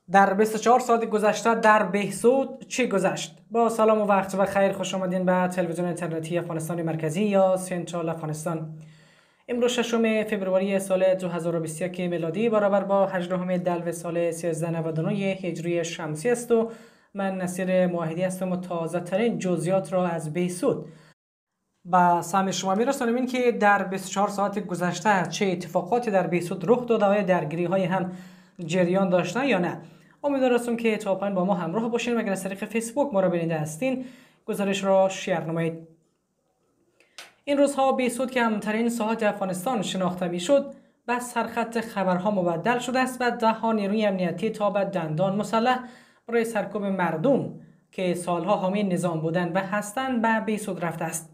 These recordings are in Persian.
در 24 ساعت گذشته در بهسود چی گذشت؟ با سلام و وقت و خیر، خوش آمدین به تلویزیون اینترنتی افغانستان مرکزی یا سنترال افغانستان. امروز 6 فوریه سال 2021 میلادی برابر با 18 دلو سال 1399 هجری شمسی است و من نصیر موحدی هستم و تازه ترین جزئیات را از بهسود با سهم شما میرسانیم. این که در 24 ساعت گذشته چه اتفاقاتی در بهسود رخ داده و درگیری های هم جریان داشته یا نه. امیدوارم که تا پایان با ما همراه باشین و اگر از طریق فیسبوک ما را بیننده هستین گزارش را شیر نمایید. این روزها بهسود که امن‌ترین ساحات افغانستان شناخته میشد به سرخط خبرها مبدل شده است و 10 نیروی امنیتی تا به دندان مسلح برای سرکوب مردم که سالها حامی نظام بودند و هستند به بهسود رفته است.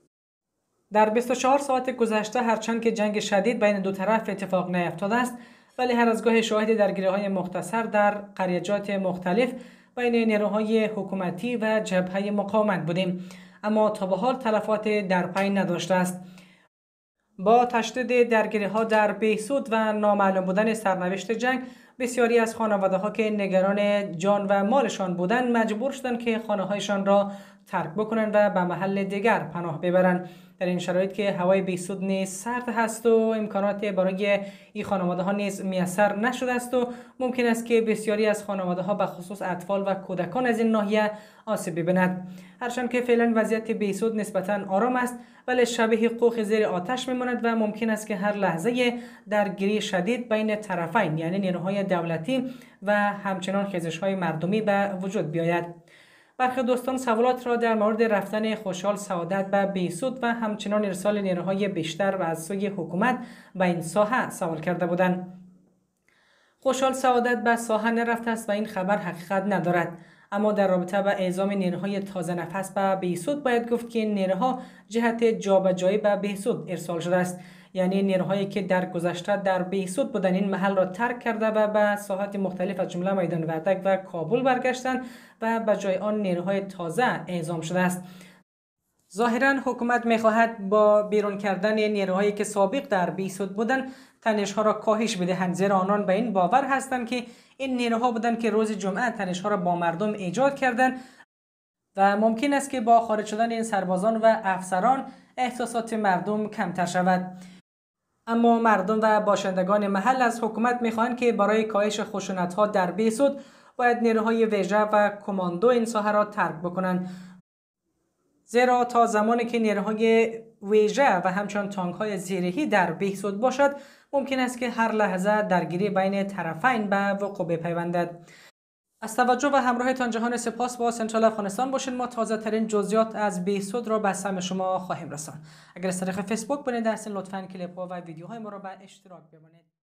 در 24 ساعت گذشته هرچند که جنگ شدید بین دو طرف اتفاق نیفتاده است، ولی هر از گاهی شاهد درگیری‌های مختصر در قریه‌جات مختلف بین نیروهای حکومتی و جبهه مقاومت بودیم، اما تا به حال تلفات در پی نداشته است. با تشدید درگیری‌ها در بهسود و نامعلوم بودن سرنوشت جنگ، بسیاری از خانواده‌ها که نگران جان و مالشان بودند مجبور شدند که خانه‌هایشان را ترک بکنند و به محل دیگر پناه ببرند. در این شرایط که هوای بهسود نیز سرد هست و امکانات برای این خانواده‌ها نیز میسر نشده است و ممکن است که بسیاری از خانواده‌ها به خصوص اطفال و کودکان از این ناحیه آسیب ببینند. هرچند که فعلا وضعیت بهسود نسبتاً آرام است، ولی شبیه قوق زیر آتش میماند و ممکن است که هر لحظه درگیری شدید بین طرفین یعنی نیروهای دولتی و همچنان خیزش‌های مردمی به وجود بیاید. برخی دوستان سوالات را در مورد رفتن خوشحال سعادت به بهسود و همچنان ارسال نیروهای بیشتر و از سوی حکومت به این ساحه سوال کرده بودند. خوشحال سعادت به ساحه نرفته است و این خبر حقیقت ندارد، اما در رابطه با اعزام نیروهای تازه نفس به بهسود باید گفت که نیروها جهت جابجایی به بهسود ارسال شده است، یعنی نیروهایی که در گذشته در بهسود بودند این محل را ترک کرده و به ساحات مختلف از جمله میدان وردک و کابل برگشتند و به جای آن نیروهای تازه اعزام شده است. ظاهرا حکومت می‌خواهد با بیرون کردن نیروهایی که سابق در بهسود بودند تنش‌ها را کاهش بدهند، زیرا آنان به این باور هستند که این نیروها بودند که روز جمعه تنش‌ها را با مردم ایجاد کردند و ممکن است که با خارج شدن این سربازان و افسران احساسات مردم کمتر شود. اما مردم و باشندگان محل از حکومت می‌خواهند که برای کاهش خشونت‌ها در بهسود باید نیروهای ویژه و کماندو این ساحه را ترک بکنند، زیرا تا زمانی که نیروهای ویژه و همچنان تانک‌های زیرهی در بهسود باشد ممکن است که هر لحظه درگیری بین طرفین به وقوع بپیوندد. از توجه و همراهتان جهان سپاس. با سنترال افغانستان باشین. ما تازه ترین جزئیات از بهسود را به سهم شما خواهیم رساند. اگر از طریق فیسبوک بیننده هستین لطفاً کلیپ ها و ویدیوهای ما را به اشتراک بمانید.